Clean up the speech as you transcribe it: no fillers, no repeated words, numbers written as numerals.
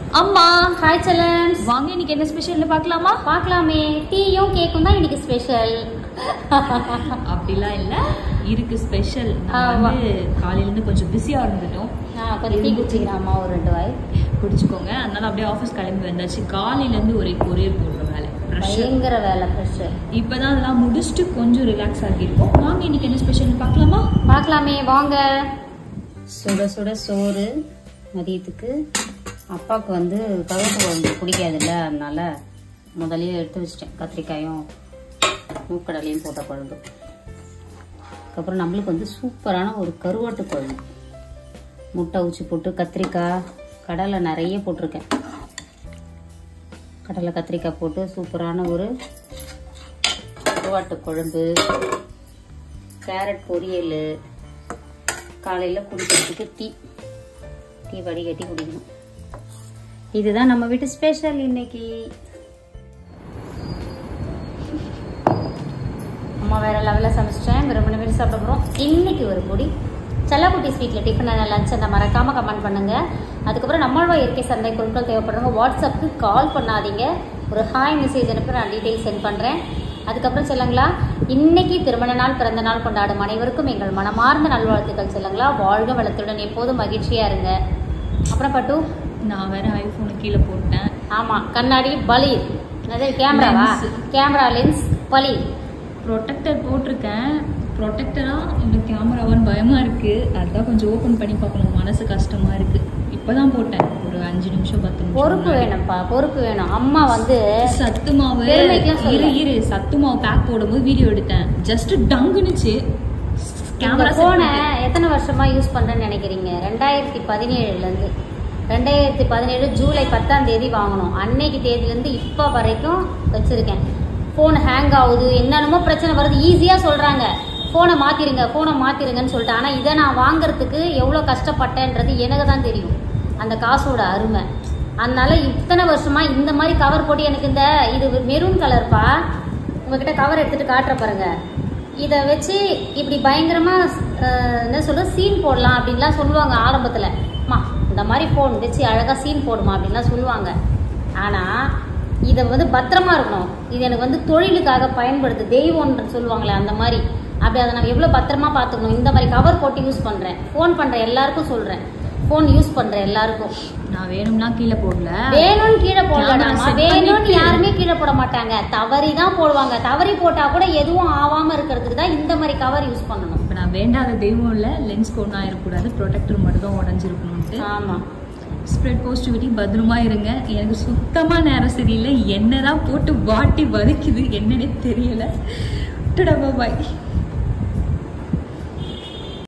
அம்மா ஹாய் செல்லன்ஸ், வாங்க இன்னைக்கு என்ன ஸ்பெஷல்னு பார்க்கலாமா? பார்க்கலாமே. டீயும் கேக்கும் தான் இன்னைக்கு ஸ்பெஷல். அப்படிலாம் இல்ல, இருக்கு ஸ்பெஷல். வந்து காலையில இருந்து கொஞ்சம் பிஸியா இருந்துட்டோம். கொஞ்சம் டீ குடிச்சிக்கிறாமா, ஒரு 2 வாய் குடிச்சுக்கோங்க. அதனால அப்படியே ஆஃபீஸ் கிளம்பி வந்தாச்சு. காலையில இருந்து ஒரே கொரியர் போடுற வேலை, பயங்கர வேலை, ப்ரெஷர். இப்பதான் அதெல்லாம் முடிச்சுட்டு கொஞ்சம் ரிலாக்ஸ் ஆகிருக்கோம். வாங்க இன்னைக்கு என்ன ஸ்பெஷல்னு பார்க்கலாமா? பார்க்கலாமே வாங்க. சுட சுட சோறு மதியத்துக்கு. அப்பாவுக்கு வந்து கருப்பு குழம்பு பிடிக்காதுல்ல, அதனால முதலே எடுத்து வச்சிட்டேன். கத்திரிக்காயும் மூக்கடலையும் போட்ட குழம்பு. அதுக்கப்புறம் நம்மளுக்கு வந்து சூப்பரான ஒரு கருவாட்டு குழம்பு. முட்டை ஊச்சி போட்டு கத்திரிக்காய், கடலை நிறைய போட்டிருக்கேன். கடலை கத்திரிக்காய் போட்டு சூப்பரான ஒரு கருவாட்டு குழம்பு. கேரட் பொரியல். காலையில் குடிக்கிறதுக்கு டீ வடிகட்டி குடிக்கணும். இதுதான் நம்ம வீட்டு ஸ்பெஷல் இன்னைக்கு. அம்மா வேற லெவலில் சமைச்சிட்டேன். வேற 3 பேர் சாப்பிட போகிறோம். இன்னைக்கு ஒரு பொடி செல்லக்குட்டி ஸ்வீட்டில் டிஃபன் லஞ்ச் அந்த மறக்காம கமெண்ட் பண்ணுங்க. அதுக்கப்புறம் நம்மளோட இயற்கை சந்தை பொருட்கள் தேவைப்படுறவங்க வாட்ஸ்அப்புக்கு கால் பண்ணாதீங்க. ஒரு ஹாய் மெசேஜ் அனுப்பி நான் டீட்டெயில்ஸ் சென்ட் பண்ணுறேன். அதுக்கப்புறம் செல்லுங்களா, இன்னைக்கு திருமண நாள் பிறந்த நாள் கொண்டாடும் அனைவருக்கும் எங்கள் மனமார்ந்த நல்வாழ்த்துக்கள். செல்லுங்களா, வாழ்க வளத்துடன் எப்போதும் மகிழ்ச்சியாக இருங்க. அப்புறம் பட்டு, நான் வேற ஐஃபோனு கீழே போட்டேன். ஆமாம், கண்ணாடி பலி, அதாவது கேமராவா, கேமரா லென்ஸ் பலி. ப்ரொடெக்டர் போட்டிருக்கேன். ப்ரொடெக்டரா இந்த கேமராவான்னு பயமா இருக்கு. அதான் கொஞ்சம் ஓப்பன் பண்ணி பார்க்கணும். மனசு கஷ்டமா இருக்கு. இப்பதான் போட்டேன், ஒரு 5 நிமிஷம் 10 நிமிஷம். பொறுப்பு வேணும்ப்பா, பொறுப்பு வேணும். அம்மா வந்து சத்து மாவு சத்து மாவு பேக் போடும்போது வீடியோ எடுத்தேன். ஜஸ்ட் டங்குனுச்சு. கேமரா போனை எத்தனை வருஷமா யூஸ் பண்றேன்னு நினைக்கிறீங்க? 2017 2017 ஜூலை 10ஆம் தேதி வாங்கணும். அன்னைக்கு தேதியிலேருந்து இப்போ வரைக்கும் வச்சிருக்கேன். ஃபோன் ஹேங் ஆகுது, என்னென்னமோ பிரச்சனை வருது. ஈஸியாக சொல்கிறாங்க ஃபோனை மாற்றிருங்கன்னு சொல்லிட்டு. ஆனால் இதை நான் வாங்குறதுக்கு எவ்வளோ கஷ்டப்பட்டேன்றது எனக்கு தான் தெரியும், அந்த காசோட அருமை. அதனால இத்தனை வருஷமாக இந்த மாதிரி கவர் போட்டு எனக்கு இது மெரூன் கலர்ப்பா, உங்ககிட்ட கவர் எடுத்துகிட்டு காட்டுற பாருங்க. இதை வச்சு இப்படி பயங்கரமாக என்ன சொல்கிறது, சீன் போடலாம் அப்படின்லாம் சொல்லுவாங்க ஆரம்பத்தில். அம்மா இந்த மாதிரி ஃபோன் வச்சு அழகாக சீன் போடுமா அப்படின்லாம் சொல்லுவாங்க. ஆனால் இதை வந்து பத்திரமா இருக்கணும். இது எனக்கு வந்து தொழிலுக்காக பயன்படுது, தெய்வம்னு சொல்லுவாங்களே அந்த மாதிரி. அப்படி அதை நான் எவ்வளோ பத்திரமா பார்த்துக்கணும். இந்த மாதிரி கவர் போட்டு யூஸ் பண்ணுறேன். ஃபோன் பண்ணுற எல்லாருக்கும் சொல்கிறேன், ஃபோன் யூஸ் பண்ணுற எல்லாருக்கும். நான் வேணும்னா கீழே போடல, வேணும்னு கீழே போடலாமா? வேணும்னு யாருமே கீழே போட மாட்டாங்க, தவறி தான் போடுவாங்க. தவறி போட்டால் கூட எதுவும் ஆகாமல் இருக்கிறதுக்கு தான் இந்த மாதிரி கவர் யூஸ் பண்ணணும். இப்போ நான் வேண்டாத தெய்வம் இல்லை, லென்ஸ் ஒன்றும் ஆயிடக்கூடாது, ப்ரொடெக்டர் மட்டும் தான் உடஞ்சிருக்கணும்ட்டு. ஆமாம், ஸ்ப்ரெட் பாசிட்டிவிட்டி, பத்திரமா இருங்க. எனக்கு சுத்தமாக நேரம் சரியில்லை, என்னதான் போட்டு வாட்டி வதக்குது என்னன்னே தெரியல. பாய்.